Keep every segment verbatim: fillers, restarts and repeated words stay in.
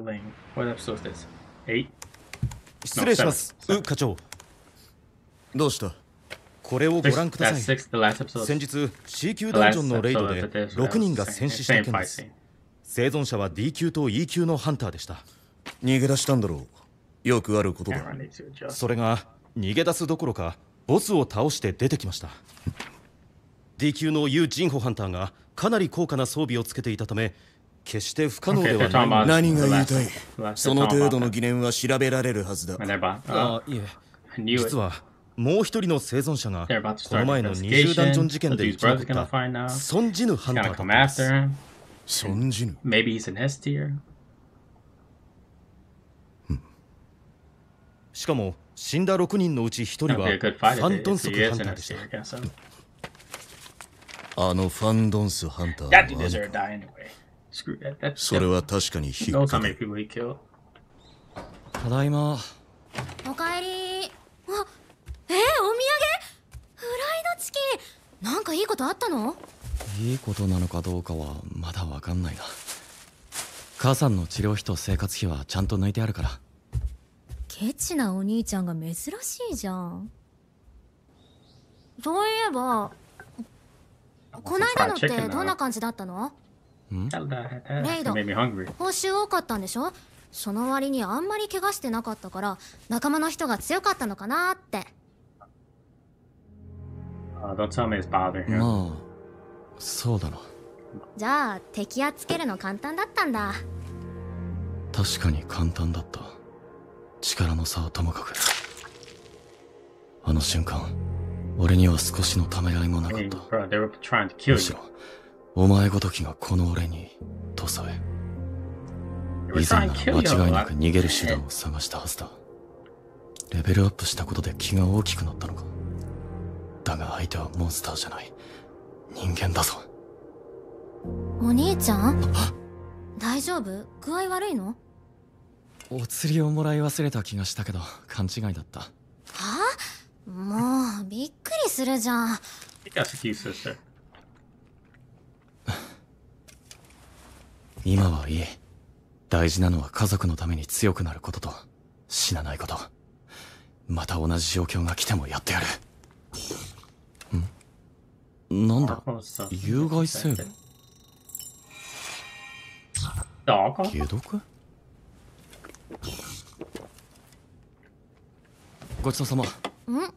Bling. What episode is this? Eight? 失礼します、う課長。どうした？これをご覧ください。先日 C 級ダンジョンのレイドでろくにんが戦死した件です。生存者は D 級と E 級のハンターでした。逃げ出したんだろう。よくあることだ。それが逃げ出すどころかボスを倒して出てきました。D 級のユー・ジンホハンターがかなり高価な装備をつけていたため決して不可能ではない。何が言いたい？その程度の疑念は調べられるはずだ。あ、いえ、実はもう一人の生存者がこの前のにじゅうダンジョン事件で生き残ったソンジヌハンターだったんです。ソンジヌ？しかも死んだろくにんのうちひとりはファン・ドンソクハンターでした。あのファン・ドンスハンターはそれは確かに引っかかる。 ただいま。 おかえり。あ、えー、お土産フライドチキン。なんかいいことあったの？ いいことなのかどうかはまだわかんないな。母さんの治療費と生活費はちゃんと抜いてあるから。 ケチなお兄ちゃんが珍しいじゃん。そういえばこないだのってどんな感じだったの？レイド、報酬多かったんでしょ？その割にあんまり怪我してなかったから仲間の人が強かったのかなって。 まあ、 そうだな。 じゃあ敵やっつけるの簡単だったんだ。 確かに簡単だった。力の差はともかく。あの瞬間、俺には少しのためらいもなかった。むしろお前ごときがこの俺にとさえ。以前なら間違いなく逃げる手段を探したはずだ。レベルアップしたことで気が大きくなったのか。だが相手はモンスターじゃない人間だぞ。 お兄ちゃん大丈夫？具合悪いの？ お釣りをもらい忘れた気がしたけど勘違いだった。 はあ？もうびっくりするじゃん。 今はいい。大事なのは家族のために強くなることと死なないこと。また同じ状況が来てもやってやる。ん？なんだ？有害成分？解毒？ごちそうさま。ん？ え、もう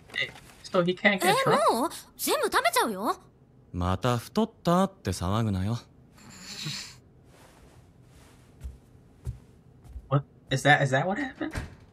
全部食べちゃうよ。 また太ったって騒ぐなよ。 What is that? Is that what happened?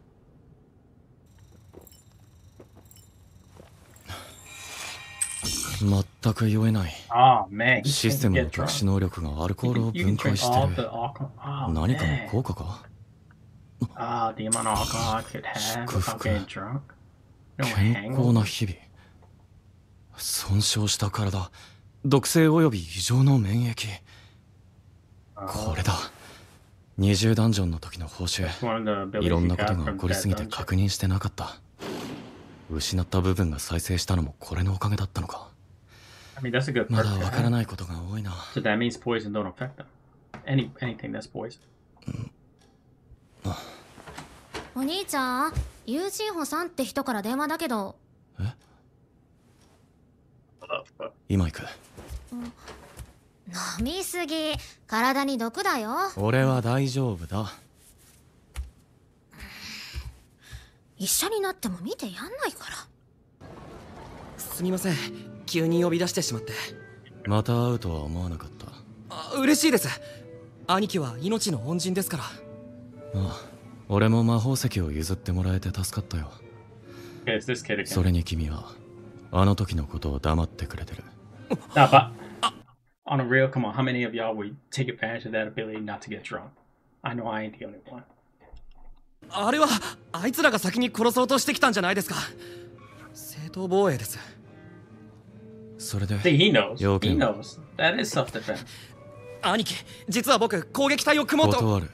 全く酔えない。 Oh, man. システムの特殊能力がアルコールを分解してる。何かの効果か？ Ah, the amount of alcohol I could have without getting drunk. No 健康な日々。損傷した体、毒性および異常の免疫。これだ。にじゅうダンジョンの時の報酬。いろんなことが起こりすぎて確認してなかった。失った部分が再生したのもこれのおかげだったのか。まだわからないことが多いな。 So that means poison don't affect them. Any anything that's poison. お兄ちゃん、ユージンホさんって人から電話だけど。 え？今行く。 飲みすぎ、体に毒だよ。 俺は大丈夫だ。 一緒になっても見てやんないから。 すみません、急に呼び出してしまって。 また会うとは思わなかった。 あ、嬉しいです。兄貴は命の恩人ですから。ああ、俺も魔法石を譲ってもらえて助かったよ。それに君はあの時のことを黙ってくれてる。 Nah, but on a real, come on, how many of y'all would take advantage of that ability not to get drunk? I know I ain't the only one. あれはあいつらが先に殺そうとしてきたんじゃないですか。正当防衛です。 それで See, he knows. He knows. That is self-defense. 兄貴、実は僕攻撃隊を組もうと。 断る。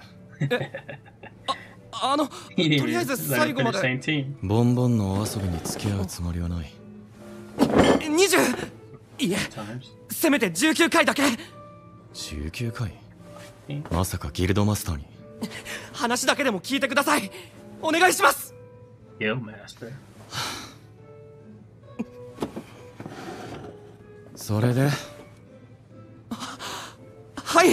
あ、あの、とりあえず最後まで。 ボンボンのお遊びに付き合うつもりはない。 にじゅう、いえ、せめてじゅうきゅうかいだけ。 じゅうきゅうかい？まさかギルドマスターに。 話だけでも聞いてください。お願いします。 Yo, master. それで？ はい。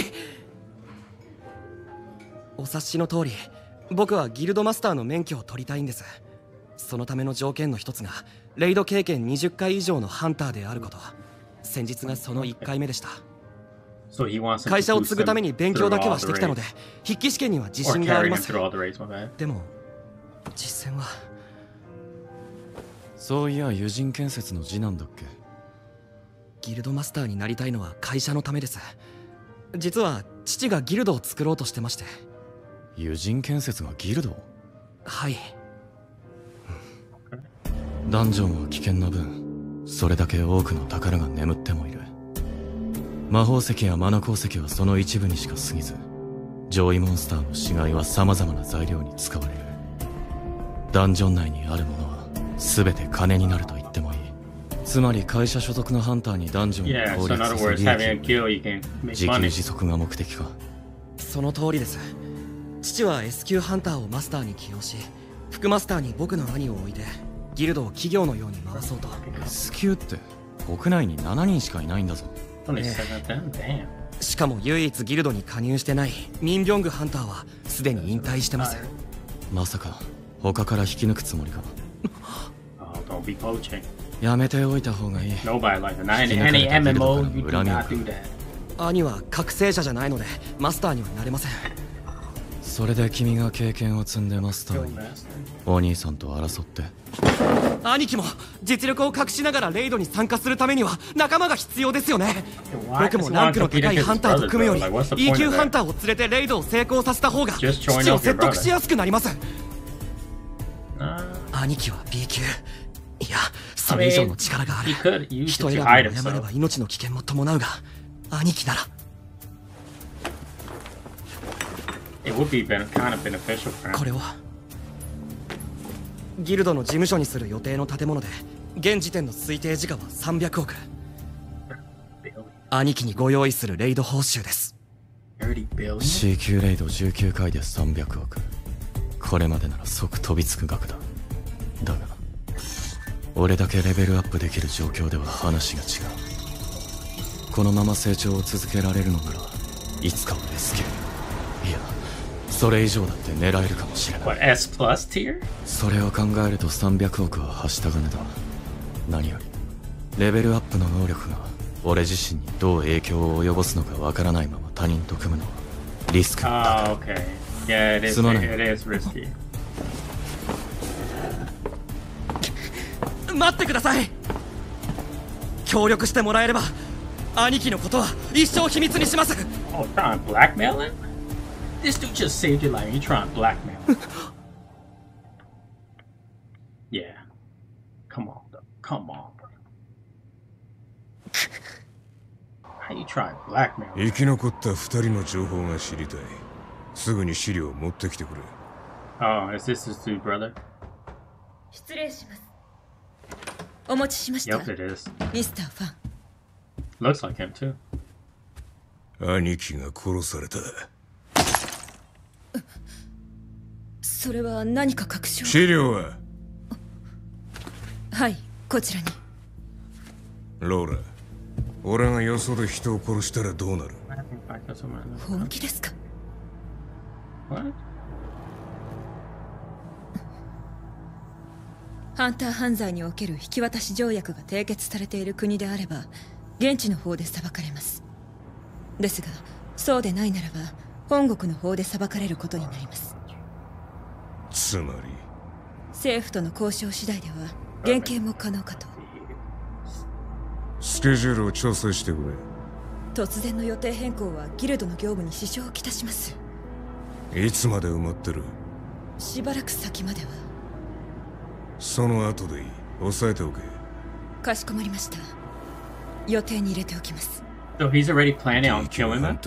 お察しの通り、僕はギルドマスターの免許を取りたいんです。そのための条件の一つがレイド経験にじゅっかい以上のハンターであること。先日がそのいっかいめでした。会社を継ぐために勉強だけはしてきたので筆記試験には自信があります。でも実戦は。 そういや友人建設の次男だっけ？ ギルドマスターになりたいのは会社のためです。実は父がギルドを作ろうとしてまして。 友人建設がギルド？ はい。 ダンジョンは危険な分それだけ多くの宝が眠ってもいる。魔法石やマナ鉱石はその一部にしか過ぎず、上位モンスターの死骸は様々な材料に使われる。ダンジョン内にあるものは全て金になると言ってもいい。つまり会社所属のハンターにダンジョンを効率させ利益を自給自足が目的か。 その通りです。父は エス 級ハンターをマスターに起用し、副マスターに僕の兄を置いてギルドを企業のように回そうと。 エス 級って国内にしちにんしかいないんだぞ。 ええ、しかも唯一ギルドに加入してないミンビョングハンターはすでに引退してます。 まさか他から引き抜くつもりか？やめておいた方がいい。 兄は覚醒者じゃないのでマスターにはなれません。 それで君が経験を積んでマスターにお兄さんと争って？ 兄貴も実力を隠しながらレイドに参加するためには仲間が必要ですよね。僕もランクの高いハンターと組むより E 級ハンターを連れてレイドを成功させた方が父を説得しやすくなります。兄貴は ビー 級。いや、それ以上の力がある。人選びを誤れば命の危険も伴うが、兄貴なら。これをギルドの事務所にする予定の建物で現時点の推定時価はさんびゃくおく。兄貴にご用意するレイド報酬です。 C 級レイドじゅうきゅうかいでさんびゃくおく。これまでなら即飛びつく額だ。だが俺だけレベルアップできる状況では話が違う。このまま成長を続けられるのならいつかは エス 級、いやそれ以上だって狙えるかもしれない。 What, S プラス tier? それを考えるとさんびゃくおくははした金だ。何よりレベルアップの能力が俺自身にどう影響を及ぼすのかわからないまま他人と組むのはリスクが高い。 Oh, okay. Yeah, it is, すまない。 it is risky. 待ってください。協力してもらえれば兄貴のことは一生秘密にします。 Oh, trying to blackmail him? This dude just saved your life and you're trying to blackmail him. Yeah. Come on, though. Come on, bro. How you trying to blackmail him? 生き残った二人の情報が知りたい。すぐに資料を持ってきてくれ。 Oh, is this his two brother? 失礼します。お持ちしました。 Yep, it is. ミスターファン。 Looks like him too. 兄貴が殺された。 それは何か確証？ 資料は？ はい、こちらに。 ローラ、俺がよそで人を殺したらどうなる？ 本気ですか？ What? ハンター犯罪における引き渡し条約が締結されている国であれば現地の方で裁かれます。ですがそうでないならば本国の方で裁かれることになります。 つまり政府との交渉次第では減刑も可能かと。 スケジュールを調整してくれ。突然の予定変更はギルドの業務に支障をきたします。 いつまで埋まってる？ しばらく先までは。 その後でいい。押さえておけ。 かしこまりました。予定に入れておきます。 So he's already planning on killing them?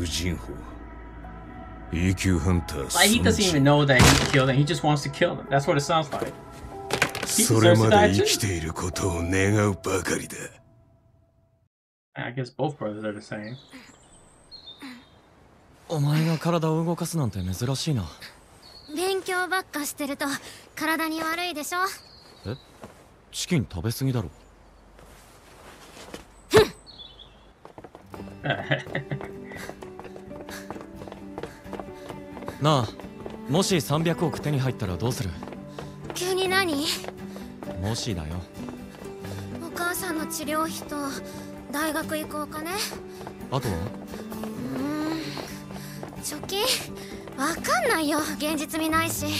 E 級ハンター。 Like he doesn't even know that he killed them. He just wants to kill them. That's what it sounds like. それまで生きていることを願うばかりだ。 I guess both brothers are the same. お前が体を動かすなんて珍しいな。 勉強ばっかしてると体に悪いでしょ。 え、チキン食べ過ぎだろ。なあ、もしさんびゃくおく手に入ったらどうする？ 急に何？ もしだよ。 お母さんの治療費と大学行こうかね。 あとは？ うーん、貯金わかんないよ。現実味ないし。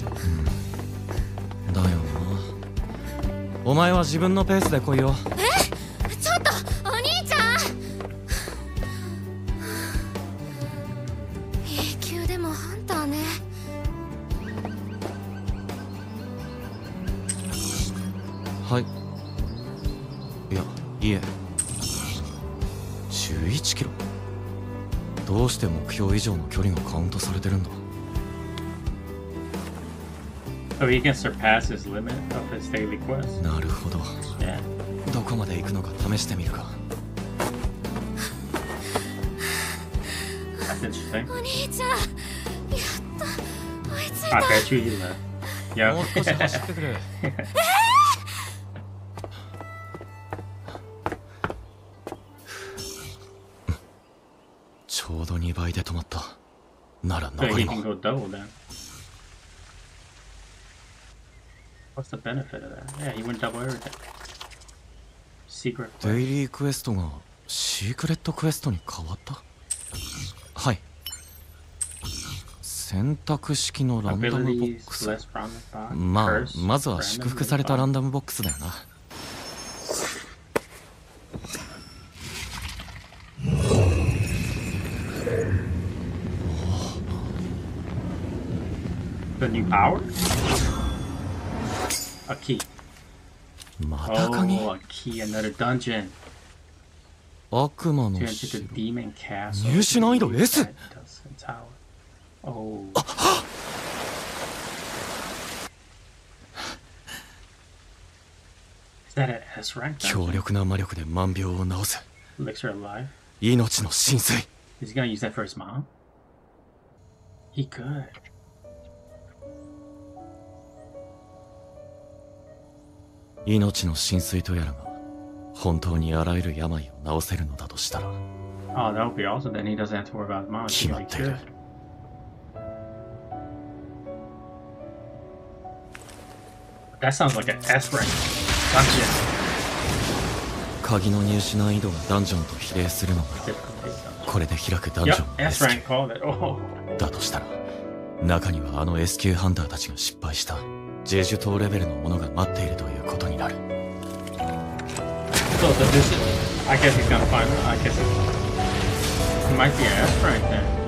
だよな。お前は自分のペースで来いよ。 え？ちょっとお兄ちゃん。永久でもハンターね。 はい。いや、いえ。じゅういちキロ。どうして目標以上の距離がカウントされてるんだ。 So he can surpass his limit of his daily quest. なるほど。 Yeah. どこまで行くのか試してみるか。 That's interesting. お兄ちゃん、やっと追いついた。 I bet you he left. Yeah. もう少し走ってくれ。ちょうどにばいで止まった。なら残りも。 What's the benefit of that? Yeah, he went double everything. Secret. デイリークエストがシークレットクエストに変わった？はい。選択式のランダムボックス。まあ、まずは祝福されたランダムボックスだよな。 The new power? A key. また鍵？ Oh, a key, another dungeon. 悪魔の To enter 城。 the demon castle. 入手難易度 S？ Oh. 強力な魔力で万病を治す。 Elixir of life. 命の浸水。 Is he gonna use that for his mom? He could. 命の浸水とやらが本当にあらゆる病を治せるのだとしたら。 Oh, that would be awesome. Then he doesn't have to worry about his mom. 決まっている。 That sounds like an S rank dungeon. 鍵の入手難易度がダンジョンと比例するのがこれで開くダンジョンの S rank called it. Oh. だとしたら中にはあの S 級ハンターたちが失敗したジェジュ島レベルのものが待っているということになる。 So this is, I guess he's gonna find. I guess it might be an S rank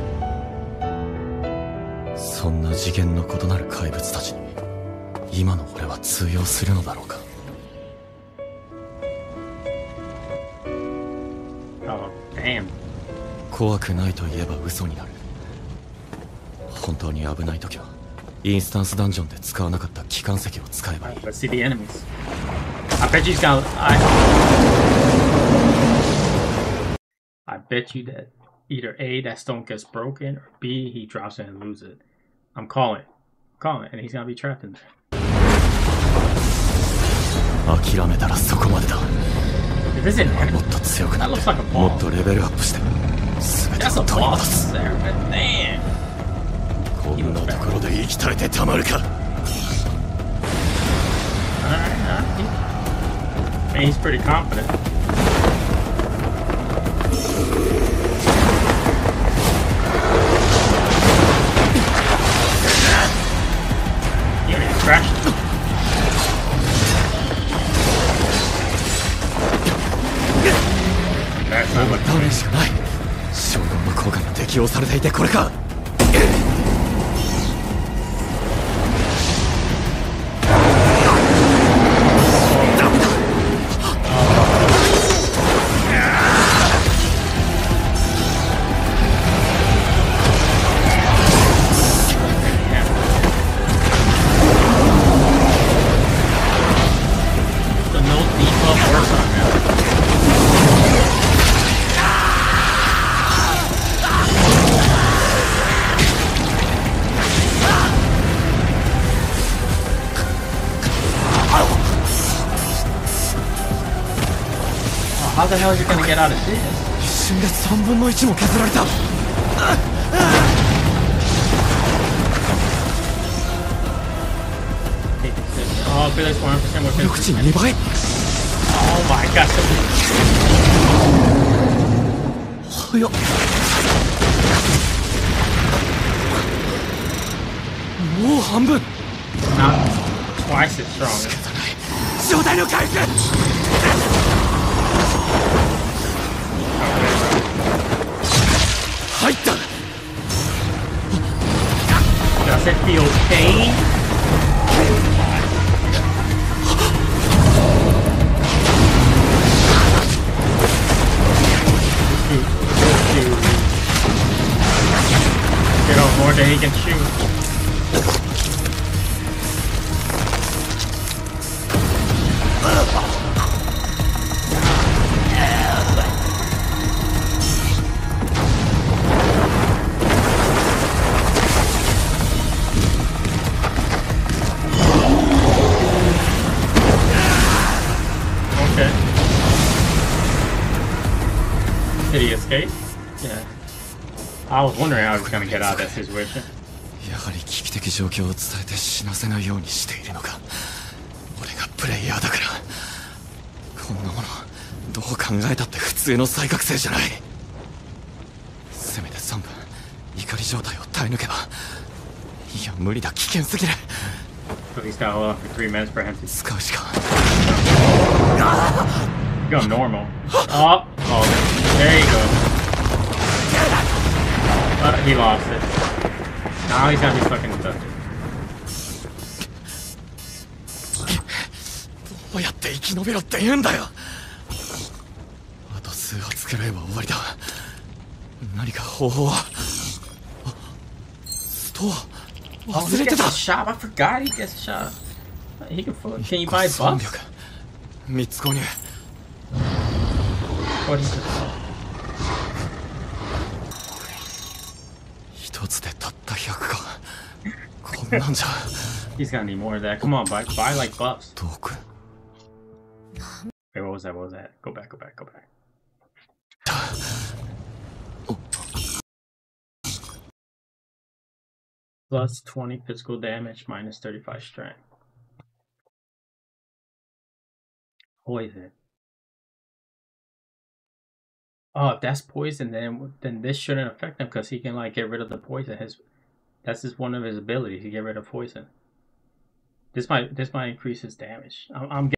then. そんな次元の異なる怪物たちに今の俺は通用するのだろうか。 Oh, damn. 怖くないと言えば嘘になる。本当に危ない時はインスタンスダンジョンで使わなかった機関石を使えばいい。 Let's see the enemies. I bet you he's gonna. I, I bet you that either A, that stone gets broken, or B, he drops it and loses it. I'm calling it. I'm calling it, and he's gonna be trapped in there. 諦めたらそこまでだ。 This isn't an もっと強くなって That looks like a boss. もっとレベルアップして全て That's を a 取り戻 boss す。 there, but damn. こんなところで息絶えてたまるか。 Alright, alright. I mean, he's pretty confident. You ain't crashed. That's not what ダメージがない。将軍の効果が適用されていてこれか。 the no debuff works on him. the hell is he gonna get out of this? 一瞬で三分の一も削られた。 Oh, Billy's one hundred percent more 力値にばい。 Oh my god. 早っ。もう半分。 Not twice as strong. 状態の回復。入った。 Does it feel pain? Get on more than he can shoot. Did he escape? Yeah. I was wondering how he was going to get out of that situation. やはり危機的状況を伝えて死なせないようにしているのか。俺がプレイヤーだから。こんなものどう考えたって普通の再覚醒じゃない。せめてさんぶん怒り状態を耐え抜けば。いや無理だ、危険すぎる。 So he's got hold on for three minutes for him to 使うしか。 Go normal. Oh, oh, there you go. But he lost it. Now he's gonna be fucking stuck. どうやって生き延びろって言うんだよ。あと数発くらいは終わりだ。何か方法は。ストア。忘れてた。 Shop. I forgot he gets shot. He can. Can you buy buffs? 三つ購入。一つでたったひゃくか。こんなんじゃ。 He's gonna need more of that. Come on, buy buy like buffs. どこ? Wait, what was that? What was that? Go back, go back, go back. Plus twenty physical damage, minus thirty-five strength. Poison. Oh, if that's poison, then then this shouldn't affect him because he can like get rid of the poison. His that's just one of his abilities to get rid of poison. This might this might increase his damage. I'm, I'm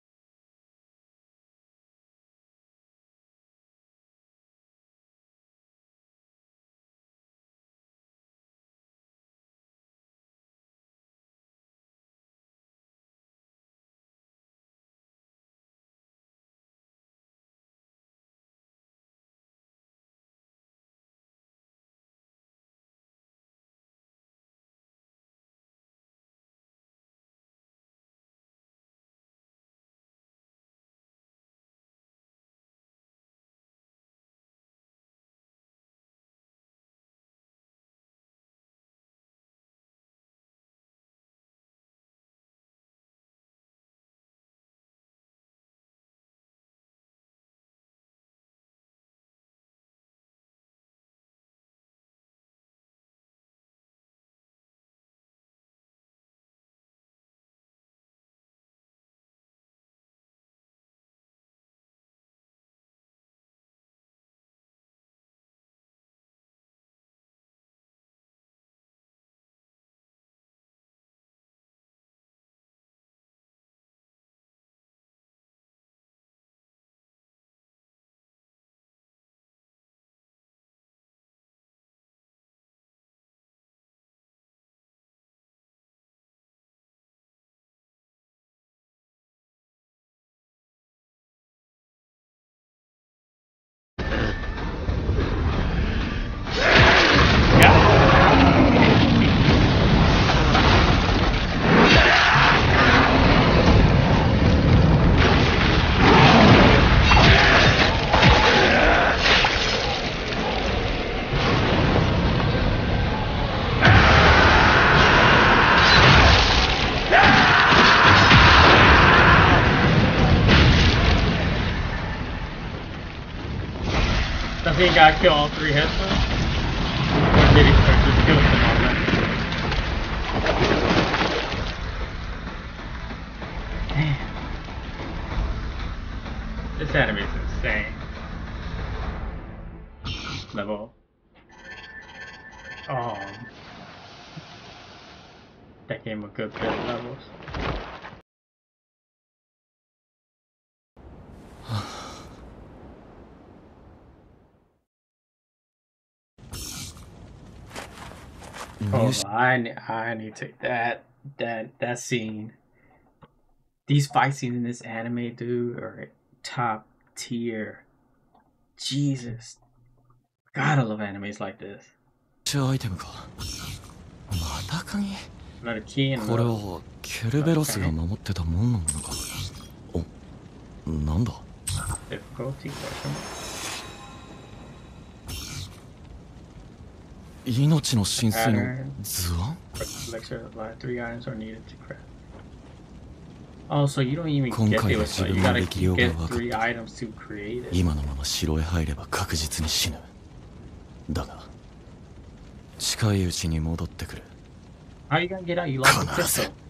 mean, gotta kill all three headsmen? Or did he or just kill them already? Damn. This anime is insane. Level. Oh. That game a good bit of levels. Oh, I need, I need to that that that scene. These fight scenes in this anime, dude, are top tier. Jesus, God, I love animes like this. Another key and これはケルベロスが守ってたもんなのか。お、なんだ。 Difficulty question. 命の浸水の図案 Three items are needed to craft. Oh, so you don't even get the website. You gotta get three items to create it. 今のまま城へ入れば確実に死ぬ。だが近いうちに戻ってくる。 How are you gonna get out? You lost the pistol.